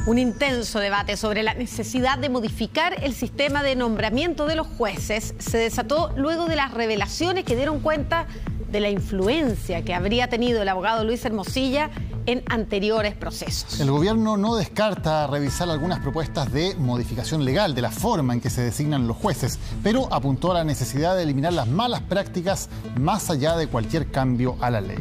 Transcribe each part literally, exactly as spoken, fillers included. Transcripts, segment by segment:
Un intenso debate sobre la necesidad de modificar el sistema de nombramiento de los jueces se desató luego de las revelaciones que dieron cuenta de la influencia que habría tenido el abogado Luis Hermosilla en anteriores procesos. El gobierno no descarta revisar algunas propuestas de modificación legal de la forma en que se designan los jueces, pero apuntó a la necesidad de eliminar las malas prácticas más allá de cualquier cambio a la ley.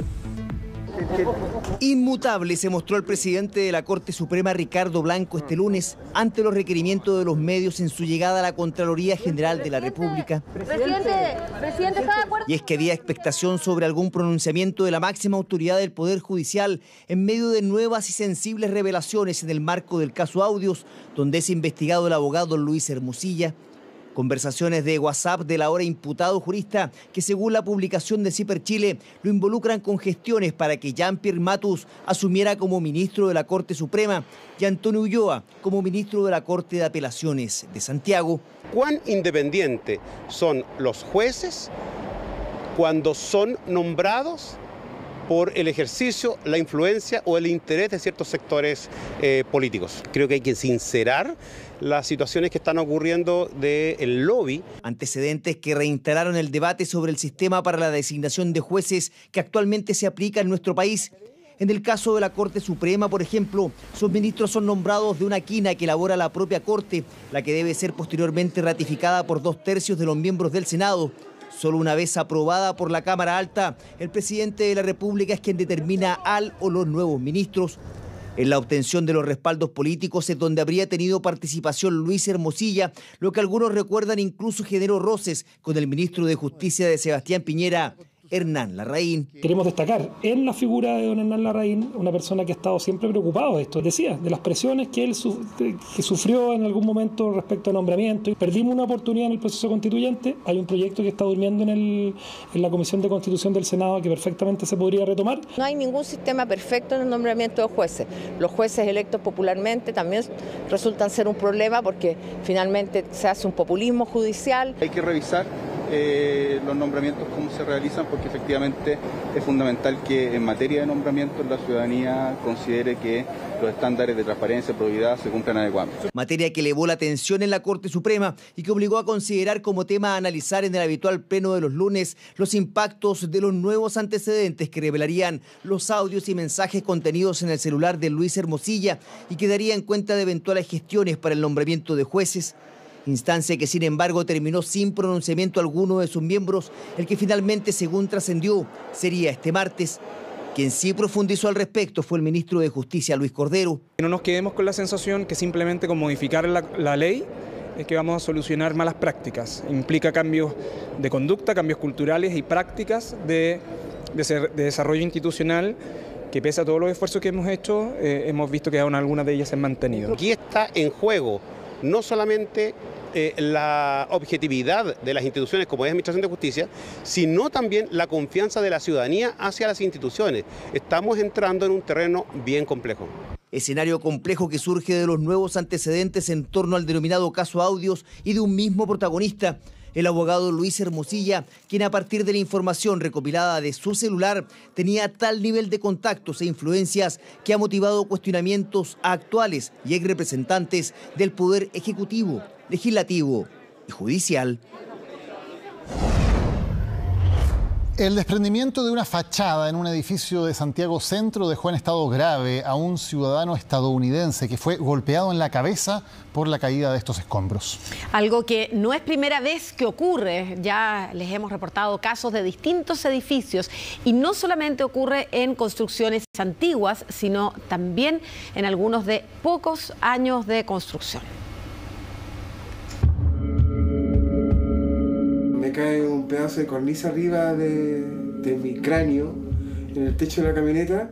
Inmutable se mostró el presidente de la Corte Suprema, Ricardo Blanco, este lunes ante los requerimientos de los medios en su llegada a la Contraloría General de la República. Presidente, presidente, ¿está de acuerdo? Y es que había expectación sobre algún pronunciamiento de la máxima autoridad del Poder Judicial en medio de nuevas y sensibles revelaciones en el marco del caso Audios, donde es investigado el abogado Luis Hermosilla. Conversaciones de WhatsApp del ahora imputado jurista que, según la publicación de Ciper Chile, lo involucran con gestiones para que Jean-Pierre Matus asumiera como ministro de la Corte Suprema y Antonio Ulloa como ministro de la Corte de Apelaciones de Santiago. ¿Cuán independientes son los jueces cuando son nombrados por el ejercicio, la influencia o el interés de ciertos sectores eh, políticos? Creo que hay que sincerar las situaciones que están ocurriendo del lobby. Antecedentes que reinstalaron el debate sobre el sistema para la designación de jueces que actualmente se aplica en nuestro país. En el caso de la Corte Suprema, por ejemplo, sus ministros son nombrados de una quina que elabora la propia Corte, la que debe ser posteriormente ratificada por dos tercios de los miembros del Senado. Solo una vez aprobada por la Cámara Alta, el presidente de la República es quien determina al o los nuevos ministros. En la obtención de los respaldos políticos es donde habría tenido participación Luis Hermosilla, lo que algunos recuerdan incluso generó roces con el ministro de Justicia de Sebastián Piñera, Hernán Larraín. Queremos destacar en la figura de don Hernán Larraín, una persona que ha estado siempre preocupado de esto, decía, de las presiones que él su que sufrió en algún momento respecto a nombramiento. Perdimos una oportunidad en el proceso constituyente, hay un proyecto que está durmiendo en, el, en la Comisión de Constitución del Senado que perfectamente se podría retomar. No hay ningún sistema perfecto en el nombramiento de jueces. Los jueces electos popularmente también resultan ser un problema porque finalmente se hace un populismo judicial. Hay que revisar Eh, los nombramientos, cómo se realizan, porque efectivamente es fundamental que en materia de nombramientos la ciudadanía considere que los estándares de transparencia y probidad se cumplan adecuadamente. Materia que elevó la atención en la Corte Suprema y que obligó a considerar como tema a analizar en el habitual pleno de los lunes los impactos de los nuevos antecedentes que revelarían los audios y mensajes contenidos en el celular de Luis Hermosilla y que darían cuenta de eventuales gestiones para el nombramiento de jueces. Instancia que sin embargo terminó sin pronunciamiento alguno de sus miembros, el que finalmente, según trascendió, sería este martes. Quien sí profundizó al respecto fue el ministro de Justicia, Luis Cordero. No nos quedemos con la sensación que simplemente con modificar la, la ley es que vamos a solucionar malas prácticas. Implica cambios de conducta, cambios culturales y prácticas de, de, ser, de desarrollo institucional que pese a todos los esfuerzos que hemos hecho, eh, hemos visto que aún algunas de ellas se han mantenido. Aquí está en juego no solamente eh, la objetividad de las instituciones como es Administración de Justicia, sino también la confianza de la ciudadanía hacia las instituciones. Estamos entrando en un terreno bien complejo. Escenario complejo que surge de los nuevos antecedentes en torno al denominado caso Audios y de un mismo protagonista, el abogado Luis Hermosilla, quien a partir de la información recopilada de su celular tenía tal nivel de contactos e influencias que ha motivado cuestionamientos a actuales y ex representantes del Poder Ejecutivo, Legislativo y Judicial. El desprendimiento de una fachada en un edificio de Santiago Centro dejó en estado grave a un ciudadano estadounidense que fue golpeado en la cabeza por la caída de estos escombros. Algo que no es primera vez que ocurre, ya les hemos reportado casos de distintos edificios y no solamente ocurre en construcciones antiguas, sino también en algunos de pocos años de construcción. Me cae un pedazo de cornisa arriba de, de mi cráneo en el techo de la camioneta.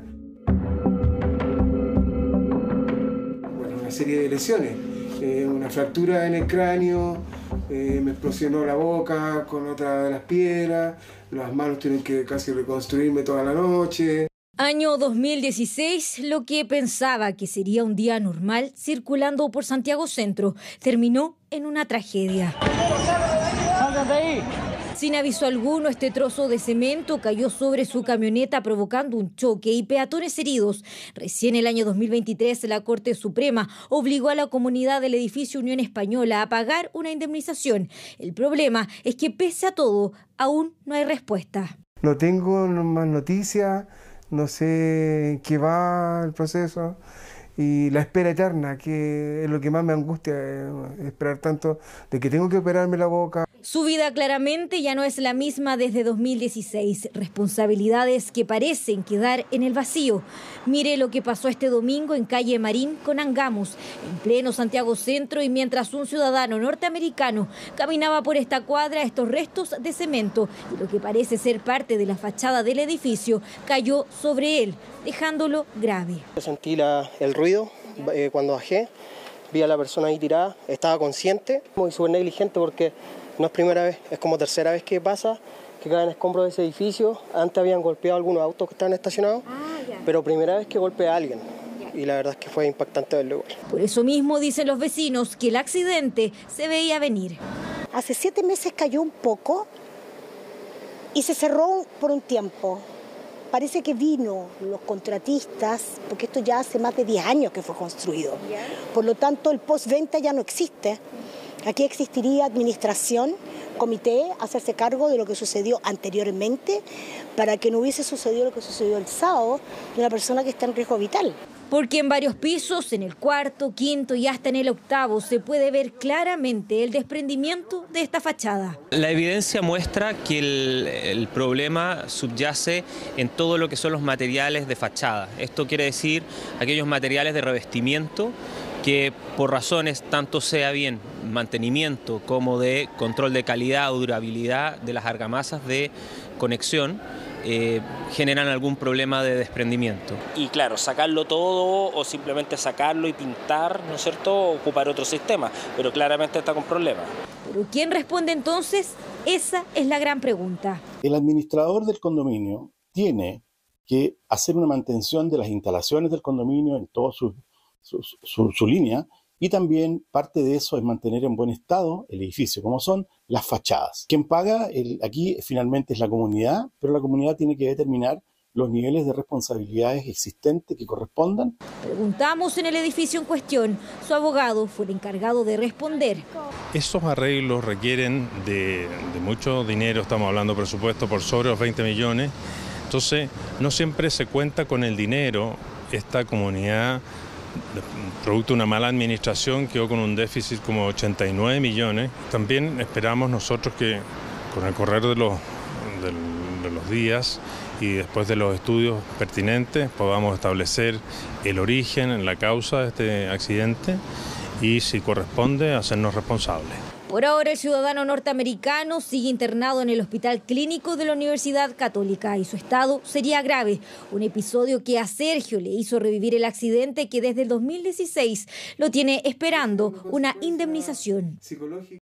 Bueno, una serie de lesiones. Eh, una fractura en el cráneo, eh, me explosionó la boca con otra de las piedras, las manos tienen que casi reconstruirme toda la noche. Año dos mil dieciséis, lo que pensaba que sería un día normal circulando por Santiago Centro terminó en una tragedia. Sin aviso alguno, este trozo de cemento cayó sobre su camioneta provocando un choque y peatones heridos. Recién el año dos mil veintitrés, la Corte Suprema obligó a la comunidad del edificio Unión Española a pagar una indemnización. El problema es que, pese a todo, aún no hay respuesta. No tengo más noticias, no sé qué va el proceso. Y la espera eterna, que es lo que más me angustia, esperar tanto, de que tengo que operarme la boca. Su vida claramente ya no es la misma desde dos mil dieciséis. Responsabilidades que parecen quedar en el vacío. Mire lo que pasó este domingo en calle Marín con Angamos, en pleno Santiago Centro, y mientras un ciudadano norteamericano caminaba por esta cuadra, estos restos de cemento y lo que parece ser parte de la fachada del edificio cayó sobre él, dejándolo grave. Sentí la, el ruido eh, cuando bajé, vi a la persona ahí tirada, estaba consciente, muy súper negligente porque no es primera vez, es como tercera vez que pasa, que caen escombros de ese edificio. Antes habían golpeado algunos autos que estaban estacionados, ah, pero primera vez que golpea a alguien. Y la verdad es que fue impactante verlo igual. Por eso mismo dicen los vecinos que el accidente se veía venir. Hace siete meses cayó un poco y se cerró por un tiempo. Parece que vino los contratistas, porque esto ya hace más de diez años que fue construido. Por lo tanto, el postventa ya no existe. Aquí existiría administración, comité, hacerse cargo de lo que sucedió anteriormente para que no hubiese sucedido lo que sucedió el sábado de una persona que está en riesgo vital. Porque en varios pisos, en el cuarto, quinto y hasta en el octavo, se puede ver claramente el desprendimiento de esta fachada. La evidencia muestra que el, el problema subyace en todo lo que son los materiales de fachada. Esto quiere decir aquellos materiales de revestimiento que por razones tanto sea bien mantenimiento como de control de calidad o durabilidad de las argamasas de conexión, Eh, generan algún problema de desprendimiento. Y claro, sacarlo todo o simplemente sacarlo y pintar, ¿no es cierto?, ocupar otro sistema, pero claramente está con problemas. ¿Pero quién responde entonces? Esa es la gran pregunta. El administrador del condominio tiene que hacer una mantención de las instalaciones del condominio en toda su, su, su, su línea, y también parte de eso es mantener en buen estado el edificio, como son las fachadas. Quien paga el, aquí finalmente es la comunidad, pero la comunidad tiene que determinar los niveles de responsabilidades existentes que correspondan. Preguntamos en el edificio en cuestión. Su abogado fue el encargado de responder. Esos arreglos requieren de, de mucho dinero, estamos hablando de presupuesto por sobre los veinte millones, entonces no siempre se cuenta con el dinero. Esta comunidad, producto de una mala administración, quedó con un déficit como ochenta y nueve millones. También esperamos nosotros que con el correr de los, de, de los días y después de los estudios pertinentes podamos establecer el origen, la causa de este accidente y, si corresponde, hacernos responsables. Por ahora, el ciudadano norteamericano sigue internado en el Hospital Clínico de la Universidad Católica y su estado sería grave. Un episodio que a Sergio le hizo revivir el accidente que desde el dos mil dieciséis lo tiene esperando una indemnización.